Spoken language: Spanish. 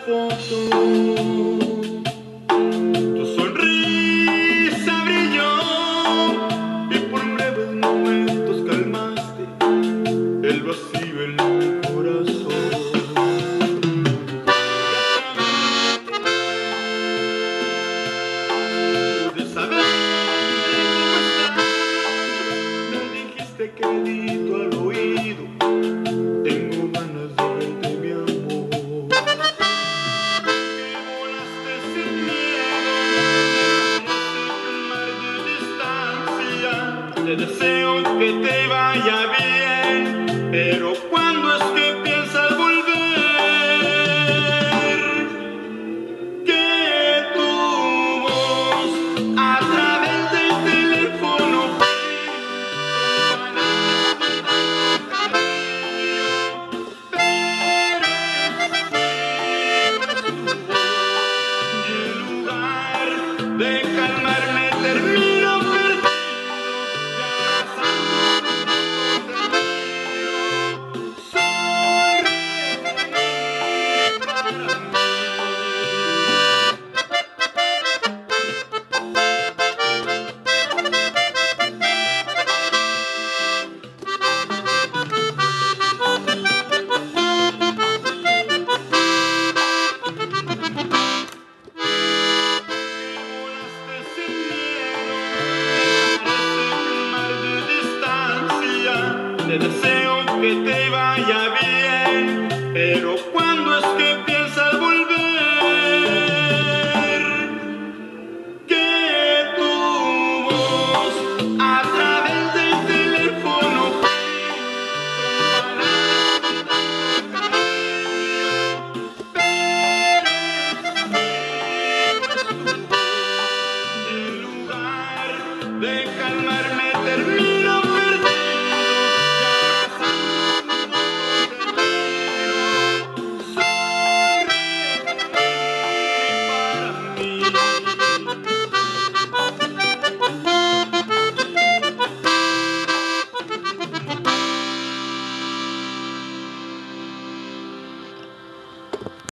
foto. Tu sonrisa brilló y por breves momentos calmaste el vacío en mi corazón. Pude saber cómo estás, me dijiste quedito al oído, tengo ganas de verte, mi amor. Que volaste sin miedo, cruzaste un mar de distancia. Te deseo que te vaya bien, pero ¿cuándo es que piensas volver? Que tu voz a través del teléfono de calmarme termino perdido y abrazándote para mí. Volaste sin miedo, parece un mar de distancia. Te deseo que te vaya bien, pero